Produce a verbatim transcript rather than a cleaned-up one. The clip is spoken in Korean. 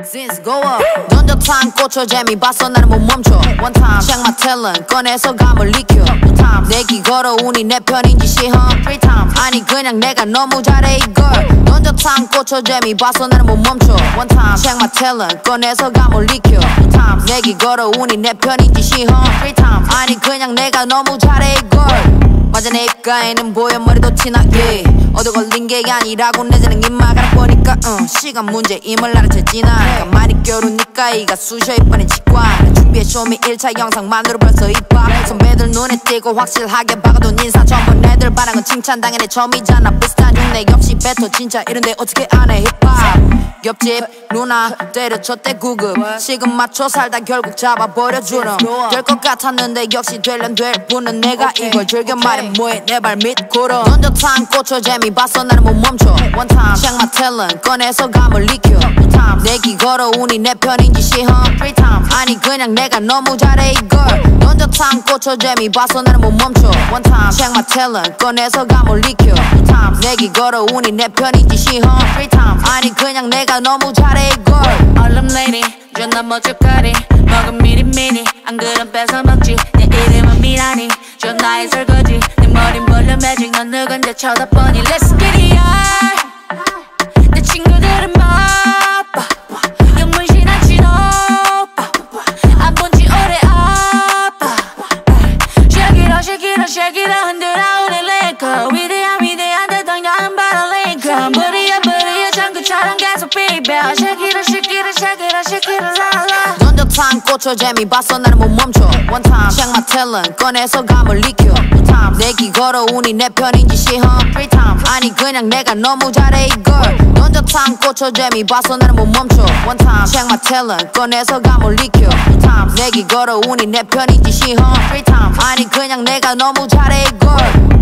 Since go up 던져 time 꽂혀 재미 봤어 나는 못 멈춰 One time check my talent 꺼내서 감을 익혀 Two time 내기 걸어오니 내 편인지 시험 Three time 아니 그냥 내가 너무 잘해 이걸 던져 time 꽂혀 재미 봤어 나는 못 멈춰 One time check my talent 꺼내서 감을 익혀 Two time 내기 걸어오니 내 편인지 시험 Three time 아니 그냥 내가 너무 잘해 이걸 맞아 내 입가에는 보여 머리도 티나게 얻어 걸린 게 아니라고 내 재능 입마가라 보니까 응 시간 문제임을 알아채지나 가만히 겨루니까 이가 쑤셔 이번엔 치과 준비해 쇼미 일 차 영상만으로 벌써 입학 선배들 눈에 띄고 확실하게 박아둔 인사 전부 애들 반항은 칭찬 당연히 처음이잖아 비슷한 흉내 역시 뱉어 진짜 이런데 어떻게 안 해 힙합 옆집 누나 때려쳤대 구급 시간 맞춰 살다 결국 잡아버려 주름 될 것 같았는데 역시 되려면 될 뿐은 내가 이걸 즐겨 말해 뭐해 내 발 밑 구름 던져 time 꽂혀 재미 봤어 나는 못 멈춰 One time check my talent 꺼내서 감을 익혀 Two time 내기 걸어오니 내 편인지 시험 Three time 아니 그냥 내가 너무 잘해 이걸 던져 time 꽂혀 재미 봤어 나는 못 멈춰 One time check my talent 꺼내서 감을 익혀 Two time 내기 걸어오니 내 편인지 시험 Three time 아니 그냥 내가 너무 잘해 이걸 얼음 lady 존나 멋쩍거리 먹은 미리미리 안 그럼 뺏어 먹지 내 이름은 미라니 존나의 설거지 내 머린 볼륨 매직 넌 누군데 쳐다보니 Let's get it on 내 친구들은 바빠 영문신한 진오빠 안 본지 오래 아파 Shake it up shake it up shake it up 흔들어 우리 링크 위대한 위대한 대통령은 바로 링컨 부리야 부리야 장구처럼 계속 비벼 Shake it up shake it up shake it up shake it up la la 던져 time 꽂혀 재미 봤어 나는 못 멈춰 One time check my talent 꺼내서 감을 익혀 Two time 내기 걸어오니 내 편인지 시험 Three time 아니 그냥 내가 너무 잘해 이걸 던져 time 꽂혀 재미 봤어 나는 못 멈춰 One time check my talent 꺼내서 감을 익혀 Two time 내기 걸어오니 내 편인지 시험 Three time 아니 그냥 내가 너무 잘해 이걸